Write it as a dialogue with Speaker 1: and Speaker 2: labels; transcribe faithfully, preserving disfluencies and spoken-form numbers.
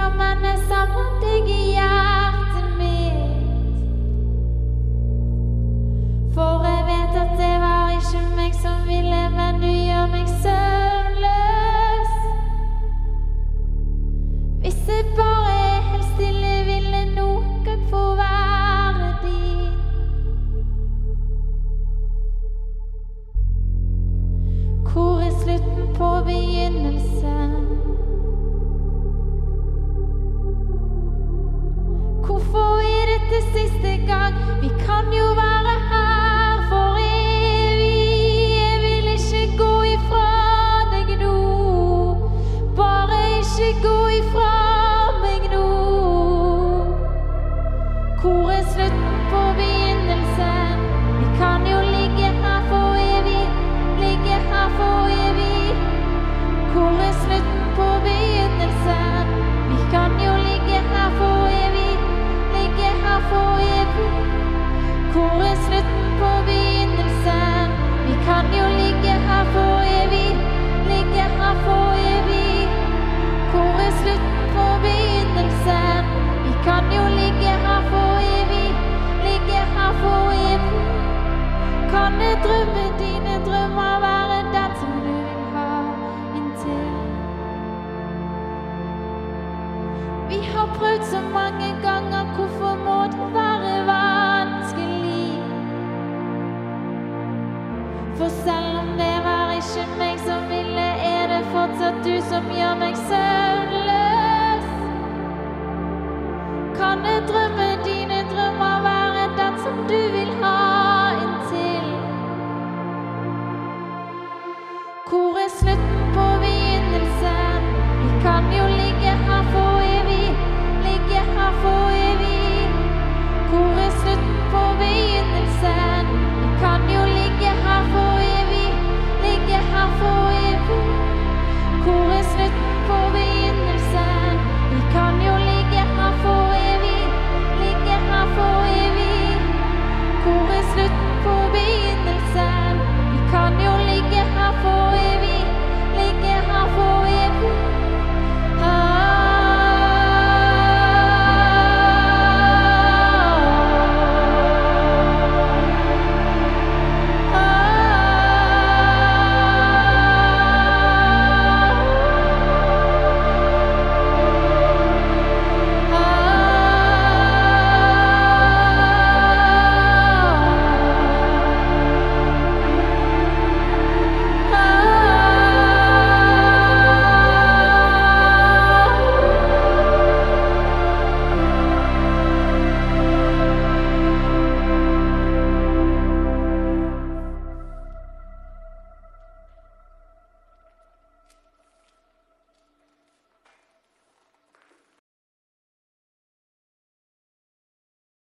Speaker 1: sammen er sammen deg i hjertet mitt. For jeg vet at det var ikke meg som ville, men du gjør meg søvnløs. Hvis jeg bare er helt stille, vil jeg noen gang få være din. Hvor er slutten på begynnelsen? Hvorfor er dette siste gang? Vi kan jo være her for evig. Jeg vil ikke gå ifra deg nå. Bare ikke gå ifra meg nå. Hvor er slutten på begynnelsen? Vi kan jo ligge her for evig. Ligge her for evig. Hvor er slutten på begynnelsen? Vi kan jo ligge her for evig. Ligge her for evig. Hvor er slutten på begynnelsen? Vi kan jo ligge her for evig. Ligge her for evig. Hvor er slutten på begynnelsen? Vi kan jo ligge her for evig. Ligge her for evig. Kan jeg drømme dine drømmer, være den som du vil ha inntil? Vi har prøvd så mange ganger, hvorfor må det være vanskelig? For selv om det var ikke meg som ville, er det fortsatt du som gjør meg søvnløs. Kan jeg drømme